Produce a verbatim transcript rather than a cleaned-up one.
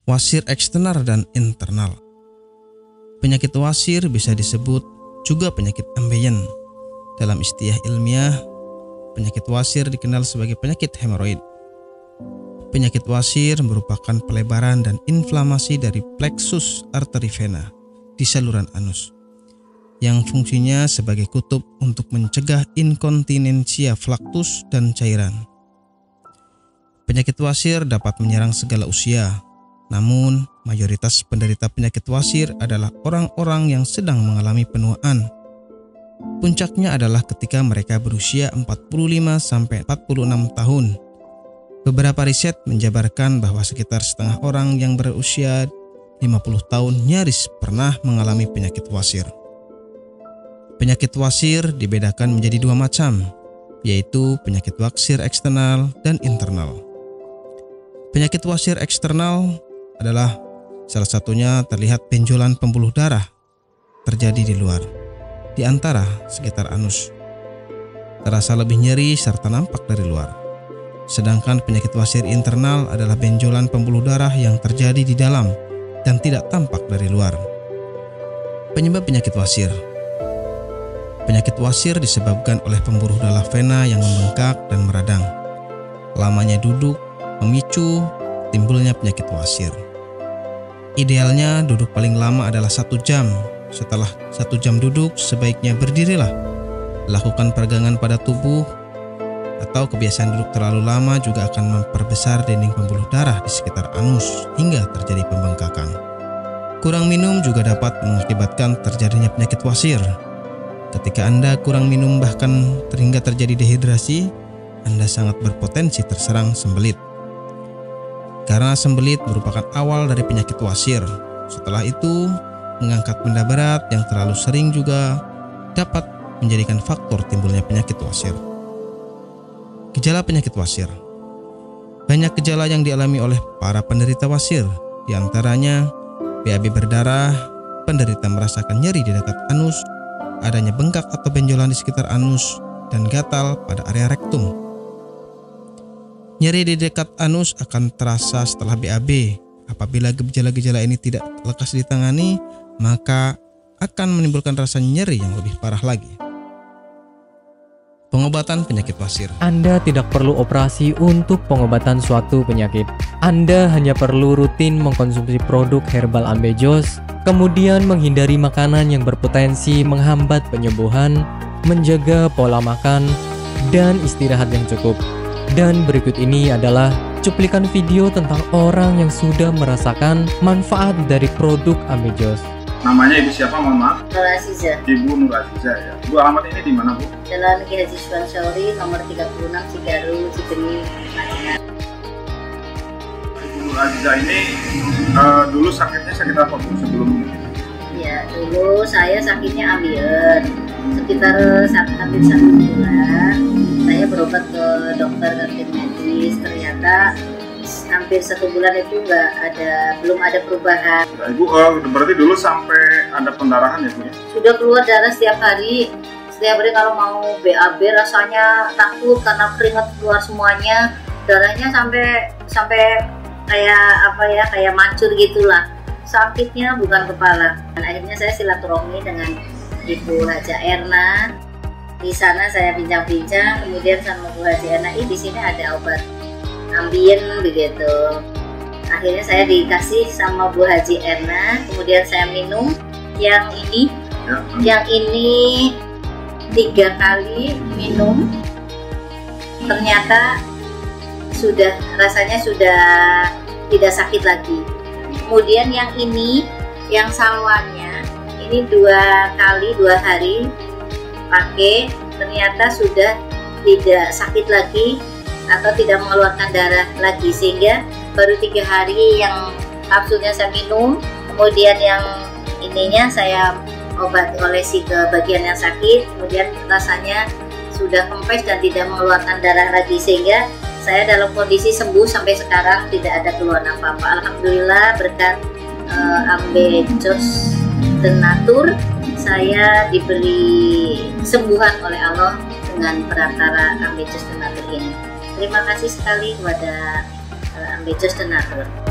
wasir eksternal dan internal. Penyakit wasir bisa disebut juga penyakit ambeien. Dalam istilah ilmiah, penyakit wasir dikenal sebagai penyakit hemoroid. Penyakit wasir merupakan pelebaran dan inflamasi dari plexus arteri vena di saluran anus, yang fungsinya sebagai kutub untuk mencegah inkontinensia flaktus dan cairan. Penyakit wasir dapat menyerang segala usia, namun mayoritas penderita penyakit wasir adalah orang-orang yang sedang mengalami penuaan. Puncaknya adalah ketika mereka berusia empat puluh lima sampai empat puluh enam tahun. Beberapa riset menjabarkan bahwa sekitar setengah orang yang berusia lima puluh tahun nyaris pernah mengalami penyakit wasir. Penyakit wasir dibedakan menjadi dua macam, yaitu penyakit wasir eksternal dan internal. Penyakit wasir eksternal adalah salah satunya terlihat benjolan pembuluh darah terjadi di luar, di antara sekitar anus. Terasa lebih nyeri serta nampak dari luar. Sedangkan penyakit wasir internal adalah benjolan pembuluh darah yang terjadi di dalam dan tidak tampak dari luar. Penyebab penyakit wasir. Penyakit wasir disebabkan oleh pembuluh darah vena yang membengkak dan meradang. Lamanya duduk memicu timbulnya penyakit wasir. Idealnya duduk paling lama adalah satu jam. Setelah satu jam duduk, sebaiknya berdirilah. Lakukan peregangan pada tubuh, atau kebiasaan duduk terlalu lama juga akan memperbesar dinding pembuluh darah di sekitar anus hingga terjadi pembengkakan. Kurang minum juga dapat mengakibatkan terjadinya penyakit wasir. Ketika Anda kurang minum bahkan hingga terjadi dehidrasi, Anda sangat berpotensi terserang sembelit. Karena sembelit merupakan awal dari penyakit wasir. Setelah itu, mengangkat benda berat yang terlalu sering juga dapat menjadikan faktor timbulnya penyakit wasir. Gejala penyakit wasir. Banyak gejala yang dialami oleh para penderita wasir, di antaranya B A B berdarah, penderita merasakan nyeri di dekat anus, adanya bengkak atau benjolan di sekitar anus, dan gatal pada area rektum. Nyeri di dekat anus akan terasa setelah B A B. Apabila gejala-gejala ini tidak lekas ditangani, maka akan menimbulkan rasa nyeri yang lebih parah lagi. Pengobatan penyakit wasir. Anda tidak perlu operasi untuk pengobatan suatu penyakit. Anda hanya perlu rutin mengkonsumsi produk herbal Ambejos, kemudian menghindari makanan yang berpotensi menghambat penyembuhan, menjaga pola makan, dan istirahat yang cukup. Dan berikut ini adalah cuplikan video tentang orang yang sudah merasakan manfaat dari produk Ambejos. Namanya Ibu siapa, mohon maaf? Nur Aziza. Ibu Nur Aziza ya. Bu, alamat ini di mana, Bu? Jalan Ki Haji Suwansori, nomor tiga puluh enam, Cigaru, Cikini, Madinah. Ibu Nur Aziza ini uh, dulu sakitnya sakit apa, Bu, sebelum ini? Ya, dulu saya sakitnya ambeien. Sekitar satu, hampir satu bulan, saya berobat ke dokter kantin medis. Ternyata hampir satu bulan itu nggak ada, belum ada perubahan. Nah, Ibu, uh, berarti dulu sampai ada pendarahan ya, Bu? Sudah keluar darah setiap hari. Setiap hari kalau mau B A B rasanya takut karena keringat keluar semuanya. Darahnya sampai sampai kayak apa ya, kayak mancur gitulah. Sakitnya bukan kepala. Dan akhirnya saya silaturahmi dengan Ibu Haja Erna. Di sana saya bincang-bincang, kemudian sama Bu Haja Erna, "Ih, di sini ada obat ambien begitu." Akhirnya saya dikasih sama Bu Haji Erna, kemudian saya minum yang ini, ya. yang ini tiga kali minum, ternyata sudah rasanya sudah tidak sakit lagi. Kemudian yang ini, yang salwannya, ini dua kali dua hari pakai, ternyata sudah tidak sakit lagi atau tidak mengeluarkan darah lagi, sehingga baru tiga hari yang kapsulnya saya minum, kemudian yang ininya saya obat olesi ke bagian yang sakit, kemudian rasanya sudah kempes dan tidak mengeluarkan darah lagi, sehingga saya dalam kondisi sembuh sampai sekarang, tidak ada keluhan apa-apa. Alhamdulillah berkat uh, Ambejos Tenatur, saya diberi kesembuhan oleh Allah dengan perantara Ambejos Tenatur ini. Terima kasih sekali kepada uh, Ambejos Tenatur.